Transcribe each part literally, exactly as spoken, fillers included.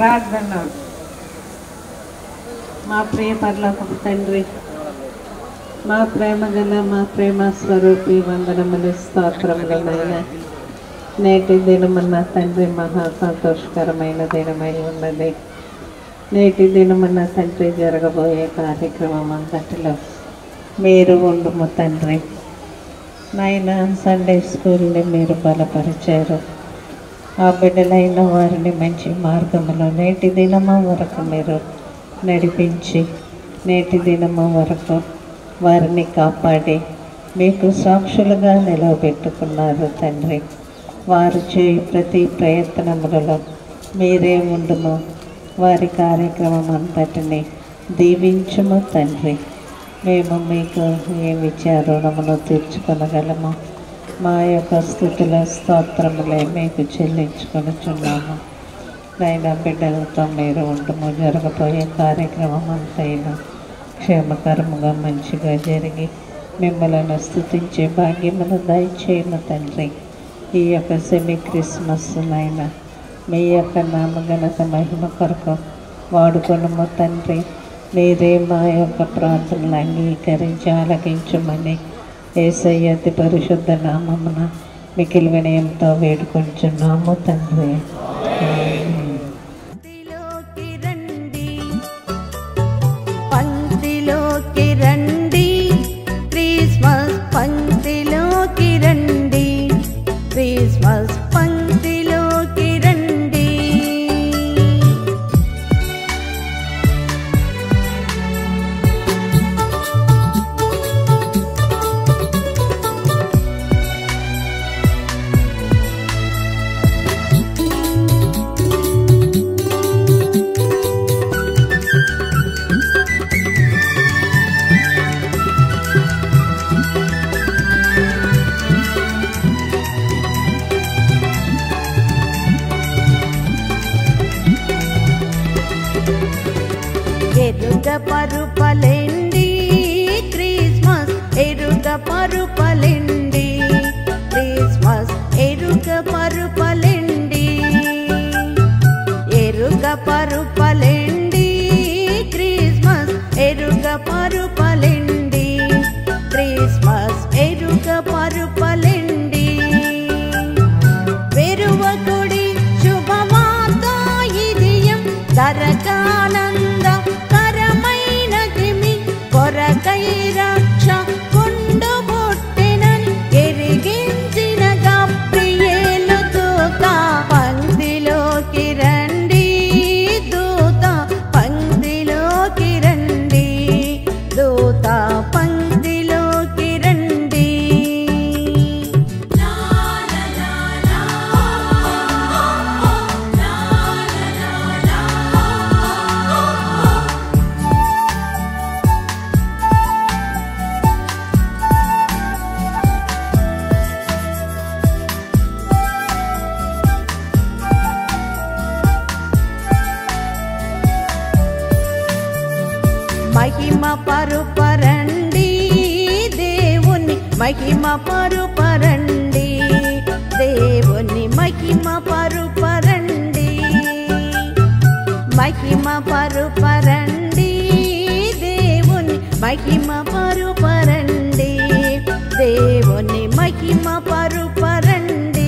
ప్రార్థన. మా ప్రియ పరలోకపు తండ్రి, మా ప్రేమ గల మా ప్రేమ స్వరూపి వందనములు స్తోత్రములైన నేటి దినమన్న తండ్రి మహా సంతోషకరమైన దినమై ఉన్నది. నేటి దినమన్న తండ్రి జరగబోయే కార్యక్రమం అంతటిలో మీరు ఉండుము తండ్రి. నాయన సండే స్కూల్ని మీరు బలపరిచారు. ఆ బిడ్డలైన వారిని మంచి మార్గంలో నేటి దినము వరకు మీరు నడిపించి నేటి దినము వరకు వారిని కాపాడి మీకు సాక్షులుగా నిలవబెట్టుకున్నారు తండ్రి. వారు చేయి ప్రతి ప్రయత్నములలో మీరే ఉండుము. వారి కార్యక్రమం అంతటిని దీవించుము తండ్రి. మేము మీకు ఏమి రుణమును తీర్చుకొనగలము. మా యొక్క స్థుతుల స్తోత్రములే మీకు చెల్లించుకొనుచున్నాము. నాయన బిడ్డలతో మీరు ఉండుము. జరగబోయే కార్యక్రమం అంతైనా క్షేమకరముగా మంచిగా జరిగి మిమ్మల్ని స్తుతించే భాగ్యమును దయచేయము తండ్రి. ఈ యొక్క సెమీ క్రిస్మస్ నాయన మీ యొక్క నామఘనత మహిమ కొరకు వాడుకొనుము తండ్రి. మీరే మా యొక్క ప్రార్థనలు అంగీకరించి ఆలకించమని యేసయ్య అతి పరిశుద్ధ నామమున మికిలి వినయంతో వేడుకొంచున్నాము తండ్రి. పంక్తిలోకి రండి, క్రిస్మస్ పంక్తిలోకి రండి, క్రిస్మస్ పంక్తిలోకి రండి. ఎరుగ పరుపలెండి, క్రిస్మస్ ఎరుగ పరుపలెండి, క్రిస్మస్ ఎరుగ పరుపలెండి. ఎరుగ పరుపలెండి, క్రిస్మస్ ఎరుగ పరుపలెండి, క్రిస్మస్ ఎరుగ పరుపలెండి. వెరువకుడి శుభవార్త ఇదియం దరకానంద కొరకై రక్ష కొండు బొట్టెనని ఎరిగించిన గబ్రియేలు దూత పంక్తిలోకి రండి, దూత పంక్తిలోకి రండి, దూత పంక్తిలోకి రండి. మహిమ పరుపరండి దేవుని, మహిమ పరుపరండి దేవుని, మహిమ పరుపరండి, మహిమ పరుపరండి దేవుని, మహిమ పరుపరండి దేవుని, మహిమ పరుపరండి.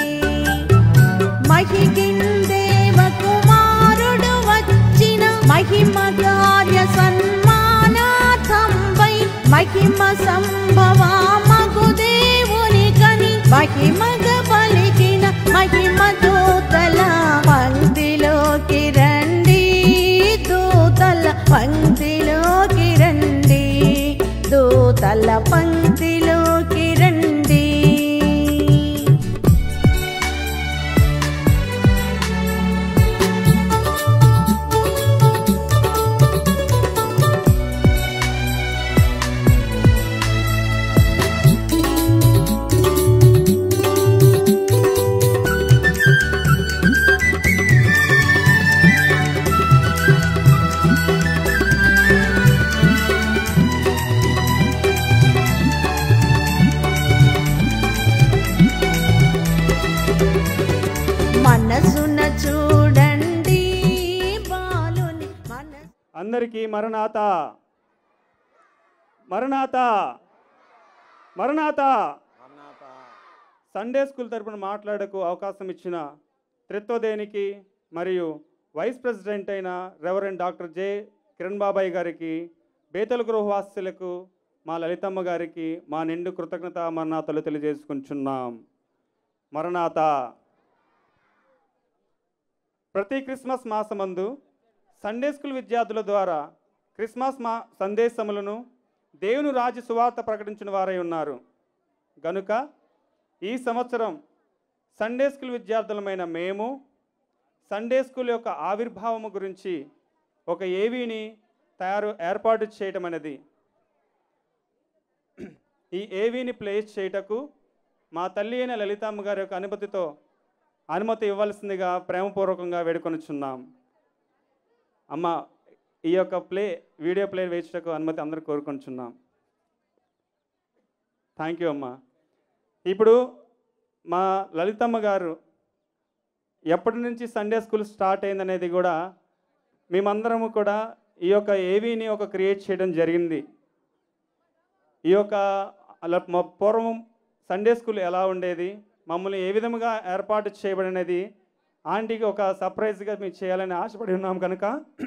మహికిందేవ కుమారుడు వచ్చిన మహిమ కార్య సన్మానార్థంపై మహిమ సంభవ మగు దేవుని కని మహిమగ పలికిన మహిమ దూతల పంక్తిలోకి రండి, దూతల పంక్తిలోకి రండి, దూతల పంక్తిలోకి రండి. మనసున చూడండి అందరికీ మరణాత మరణాత మరణాత. సండే స్కూల్ తరపున మాట్లాడకు అవకాశం ఇచ్చిన త్రిత్వదేనికి మరియు వైస్ ప్రెసిడెంట్ అయిన రెవరెండ్ డాక్టర్ జె కిరణ్ బాబాయ్ గారికి, బేతల గృహవాసులకు, మా లలితమ్మ గారికి మా నిండు కృతజ్ఞత మరణాతలు తెలియజేసుకుంటున్నాం. మరణాత. ప్రతి క్రిస్మస్ మాసమందు సండే స్కూల్ విద్యార్థుల ద్వారా క్రిస్మస్ మా సందేశములను దేవుని రాజ్య సువార్త ప్రకటించిన వారై ఉన్నారు గనుక ఈ సంవత్సరం సండే స్కూల్ విద్యార్థులమైన మేము సండే స్కూల్ యొక్క ఆవిర్భావము గురించి ఒక ఏవీని తయారు ఏర్పాటు చేయటం అనేది, ఈ ఏవీని ప్లేస్ చేయటకు మా తల్లి అయిన లలితమ్మ గారి యొక్క అనుమతితో అనుమతి ఇవ్వాల్సిందిగా ప్రేమపూర్వకంగా వేడుకొనుచున్నాం. అమ్మ, ఈ యొక్క ప్లే వీడియో ప్లే వేయటకు అనుమతి అందరూ కోరుకొనుచున్నాం. థ్యాంక్ యూ అమ్మ. ఇప్పుడు మా లలితమ్మ గారు ఎప్పటి నుంచి సండే స్కూల్ స్టార్ట్ అయిందనేది కూడా మేమందరము కూడా ఈ యొక్క ఏవీని ఒక క్రియేట్ చేయడం జరిగింది. ఈ యొక్క అలా పూర్వం సండే స్కూల్ ఎలా ఉండేది, మమ్మల్ని ఏ విధముగా ఏర్పాటు చేయబడినది ఆంటీకి ఒక సర్ప్రైజ్గా మేము చేయాలని ఆశపడి ఉన్నాం కనుక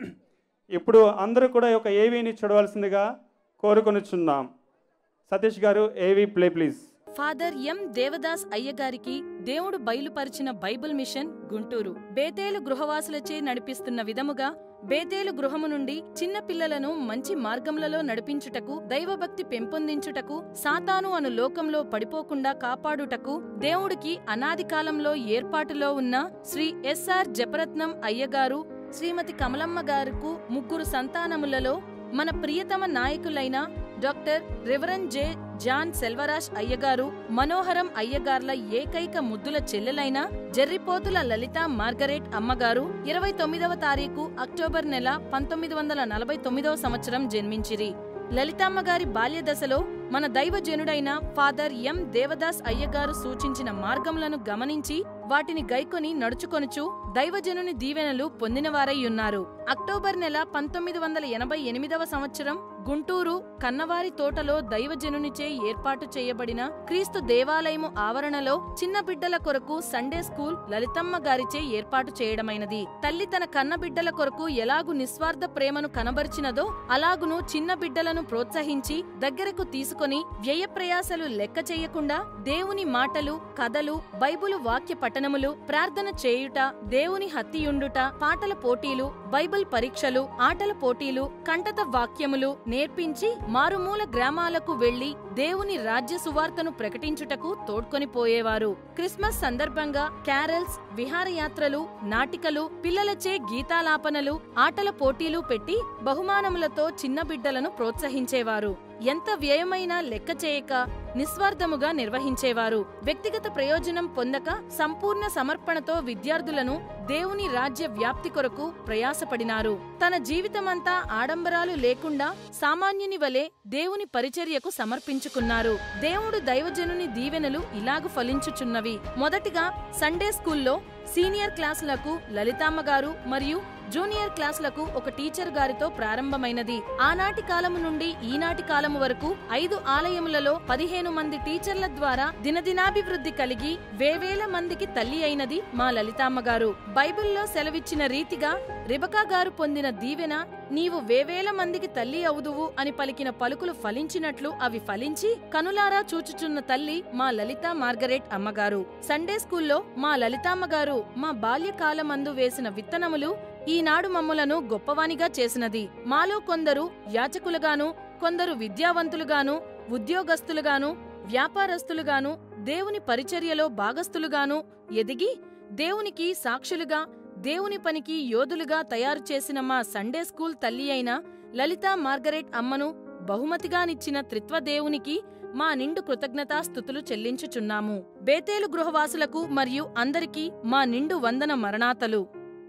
ఇప్పుడు అందరూ కూడా ఈ యొక్క ఏవీని చూడవలసిందిగా కోరుకొనిచున్నాం. సతీష్ గారు, AV play please. Father M Devadas అయ్యగారికి దేవుడు బయలుపరిచిన బైబిల్ మిషన్ గుంటూరు బేతేలు గృహవాసులచే నడిపిస్తున్న విధముగా బేతేలు గృహము నుండి చిన్న పిల్లలను మంచి మార్గములలో నడిపించుటకు, దైవభక్తి పెంపొందించుటకు, సాతాను అను లోకంలో పడిపోకుండా కాపాడుటకు దేవుడికి అనాది కాలంలో ఏర్పాటులో ఉన్న శ్రీ ఎస్ఆర్ జపరత్నం అయ్యగారు, శ్రీమతి కమలమ్మ గారుకు ముగ్గురు సంతానములలో మన ప్రియతమ నాయకులైన doctor reverend J John Selvaraj అయ్యగారు, మనోహరం అయ్యగార్ల ఏకైక ముద్దుల చెల్లెలైన జెర్రిపోతుల లలిత మార్గరెట్ అమ్మగారు ఇరవై తొమ్మిదవ తారీఖు అక్టోబర్ నెల పంతొమ్మిది వందల నలభై తొమ్మిదవ సంవత్సరం జన్మించిరి. లలితమ్మగారి బాల్యదశలో మన దైవజనుడైన ఫాదర్ ఎం దేవదాస్ అయ్యగారు సూచించిన మార్గములను గమనించి వాటిని గైకొని నడుచుకొనుచు దైవజనుని దీవెనలు పొందినవారై ఉన్నారు. అక్టోబర్ నెల పంతొమ్మిది వందల ఎనభై ఎనిమిదవ సంవత్సరం గుంటూరు కన్నవారి తోటలో దైవజనునిచే ఏర్పాటు చేయబడిన క్రీస్తు దేవాలయము ఆవరణలో చిన్న బిడ్డల కొరకు సండే స్కూల్ లలితమ్మ గారిచే ఏర్పాటు చేయడమైనది. తల్లి తన కన్న బిడ్డల కొరకు ఎలాగు నిస్వార్థ ప్రేమను కనబరిచినదో అలాగును చిన్న బిడ్డలను ప్రోత్సహించి దగ్గరకు తీసుకొని వ్యయ ప్రయాసలు లెక్క చేయకుండా దేవుని మాటలు, కథలు, బైబులు వాక్య పఠనములు, ప్రార్థన చేయుట, దేవుని హత్తియుండుట, పాటల పోటీలు, బైబిల్ పరీక్షలు, ఆటల పోటీలు, కంటత వాక్యములు నేర్పించి మారుమూల గ్రామాలకు వెళ్లి దేవుని రాజ్య సువార్తను ప్రకటించుటకు తోడ్కొని పోయేవారు. క్రిస్మస్ సందర్భంగా క్యారల్స్, విహారయాత్రలు, నాటికలు, పిల్లలచే గీతాలాపనలు, ఆటల పోటీలు పెట్టి బహుమానములతో చిన్న బిడ్డలను ప్రోత్సహించేవారు. ఎంత వ్యయమైనా లెక్క చేయక నిస్వార్థముగా నిర్వహించేవారు. వ్యక్తిగత ప్రయోజనం పొందక సంపూర్ణ సమర్పణతో విద్యార్థులను దేవుని రాజ్య వ్యాప్తి కొరకు ప్రయాసపడినారు. తన జీవితమంతా ఆడంబరాలు లేకుండా సామాన్యుని వలె దేవుని పరిచర్యకు సమర్పించుకున్నారు. దేవుడు దైవజనుని దీవెనలు ఇలాగు ఫలించుచున్నవి. మొదటిగా సండే స్కూల్లో సీనియర్ క్లాసులకు లలితమ్మ గారు మరియు జూనియర్ క్లాసులకు ఒక టీచర్ గారితో ప్రారంభమైనది. ఆనాటి కాలము నుండి ఈనాటి కాలము వరకు ఐదు ఆలయములలో పదిహేను మంది టీచర్ల ద్వారా దినదినాభివృద్ధి కలిగి వేవేల మందికి తల్లి అయినది మా లలితమ్మ గారు. బైబిల్లో సెలవిచ్చిన రీతిగా రిబకా గారు పొందిన దీవెన, నీవు వేవేల మందికి తల్లి అవుదువు అని పలికిన పలుకులు ఫలించినట్లు అవి ఫలించి కనులారా చూచుచున్న తల్లి మా లలిత మార్గరెట్ అమ్మగారు. సండే స్కూల్లో మా లలితమ్మ గారు మా బాల్యకాలమందు వేసిన విత్తనములు ఈనాడు మమ్ములను గొప్పవానిగా చేసినది. మాలో కొందరు యాచకులుగాను, కొందరు విద్యావంతులుగాను, ఉద్యోగస్తులుగాను, వ్యాపారస్తులుగాను, దేవుని పరిచర్యలో భాగస్థులుగాను ఎదిగి దేవునికి సాక్షులుగా, దేవుని పనికి యోధులుగా తయారు చేసిన మా సండే స్కూల్ తల్లి అయిన లలిత మార్గరెట్ అమ్మను బహుమతిగానిచ్చిన త్రిత్వదేవునికి మా నిండు కృతజ్ఞతాస్థుతులు చెల్లించుచున్నాము. బేతేలు గృహవాసులకు మరియు అందరికీ మా నిండు వందన మరణాతలు.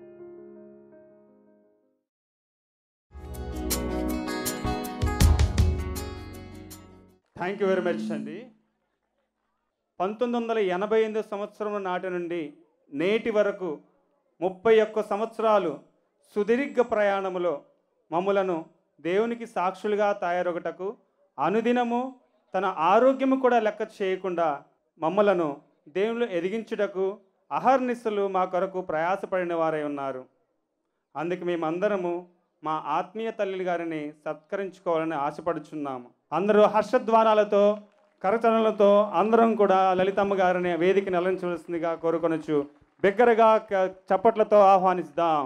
థ్యాంక్ యూ వెరీ మచ్ అండి. పంతొమ్మిది వందల ఎనభై ఎనిమిది సంవత్సరం నాటి నుండి నేటి వరకు ముప్పై ఒక్క సంవత్సరాలు సుదీర్ఘ ప్రయాణములో మమ్ములను దేవునికి సాక్షులుగా తయారొగటకు అనుదినము తన ఆరోగ్యము కూడా లెక్క చేయకుండా మమ్మలను దేవుళ్ళు ఎదిగించుటకు అహర్నిశలు మా కొరకు ప్రయాసపడిన వారై ఉన్నారు. అందుకు మేమందరము మా ఆత్మీయ తల్లి గారిని సత్కరించుకోవాలని ఆశపడుచున్నాము. అందరూ హర్షధ్వానాలతో కరచరణలతో అందరం కూడా లలితమ్మ గారిని వేదికని అలంచవలసిందిగా కోరుకొనొచ్చు. బిగ్గరగా చప్పట్లతో ఆహ్వానిస్తాం.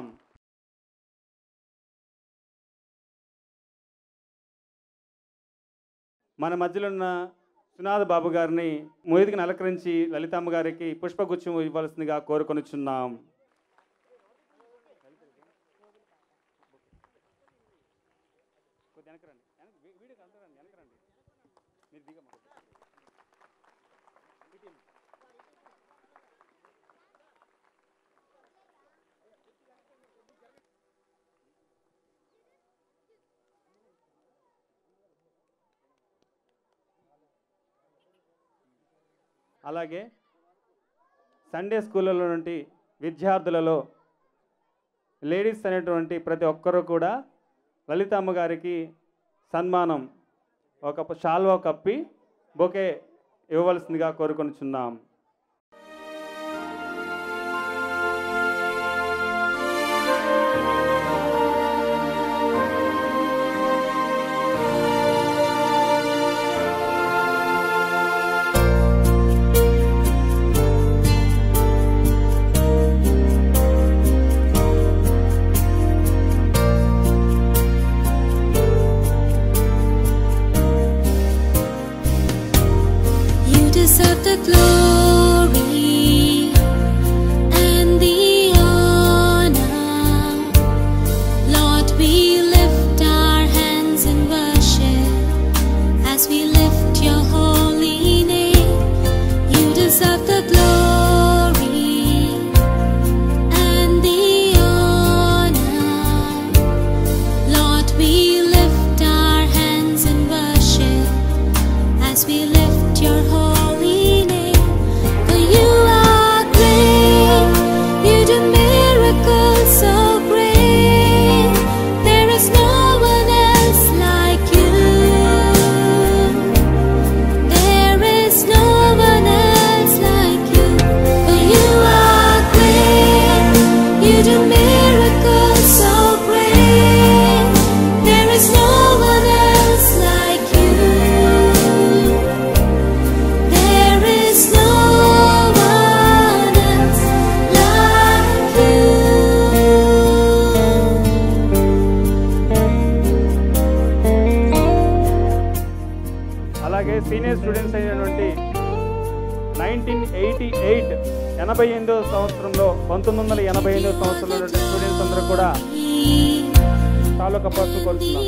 మన మధ్యలో ఉన్న సునాథ బాబు గారిని వేదికను అలంకరించి లలితమ్మ గారికి పుష్పగుచ్చం ఇవ్వాల్సిందిగా కోరుకొనిచున్నాం. అలాగే సండే స్కూళ్ళలో నుండి విద్యార్థులలో లేడీస్ అనేటువంటి ప్రతి ఒక్కరూ కూడా లలితమ్మ గారికి సన్మానం ఒక షాల్వా కప్పి బొకే ఇవ్వవలసిందిగా కోరుకొనిచున్నాం. అలాగే సీనియర్ స్టూడెంట్స్ అయినటువంటి నైన్టీన్ ఎయిటీ ఎయిట్ ఎనభై ఎనిమిదవ సంవత్సరంలో పంతొమ్మిది వందల ఎనభై ఎనిమిదవ సంవత్సరంలో స్టూడెంట్స్ అందరూ కూడా తాలూకా పసుపు కొలుస్తున్నాం.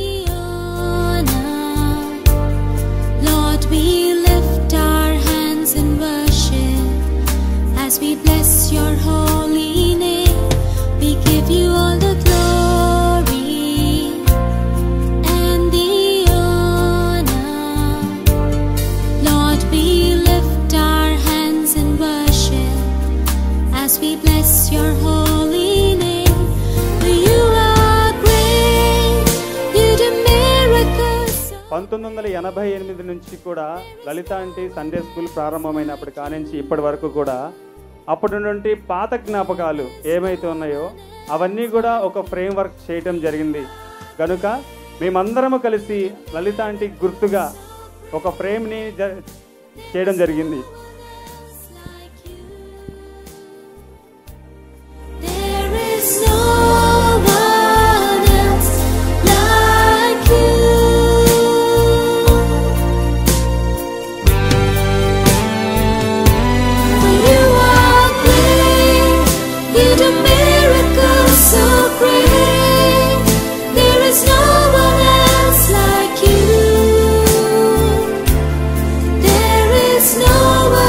Lord, we lift our hands in worship as we bless your holy name. We give you all the glory and the honor. Lord, we lift our hands in worship as we bless your holy name. For you are great, you do miracles. పంతొమ్మిది వందల ఎనభై ఎనిమిది నుంచి కూడా లలిత అంటే Sunday school ప్రారంభమైనప్పటి కానించి ఇప్పటి వరకు కూడా అప్పటి నుండి పాత జ్ఞాపకాలు ఏమైతే ఉన్నాయో అవన్నీ కూడా ఒక ఫ్రేమ్ వర్క్ చేయటం జరిగింది. కనుక మేమందరము కలిసి లలిత అంటే గుర్తుగా ఒక ఫ్రేమ్ని చేయడం జరిగింది. No one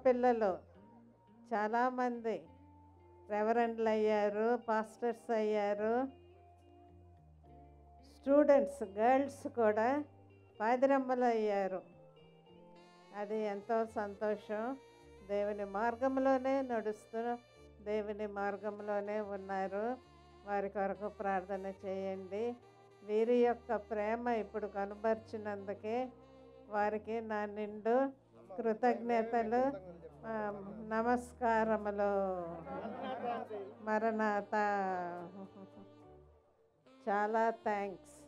పిల్లలు చాలామంది రెవరెండ్లు అయ్యారు, పాస్టర్స్ అయ్యారు, స్టూడెంట్స్ గర్ల్స్ కూడా పాదిరమ్మలు అయ్యారు. అది ఎంతో సంతోషం. దేవుని మార్గంలోనే నడుస్తూ దేవుని మార్గంలోనే ఉన్నారు. వారి కొరకు ప్రార్థన చేయండి. వీరి యొక్క ప్రేమ ఇప్పుడు కనబర్చినందుకే వారికి నా నిండు కృతజ్ఞతలు, నమస్కారములు. మరణాత. చాలా థ్యాంక్స్.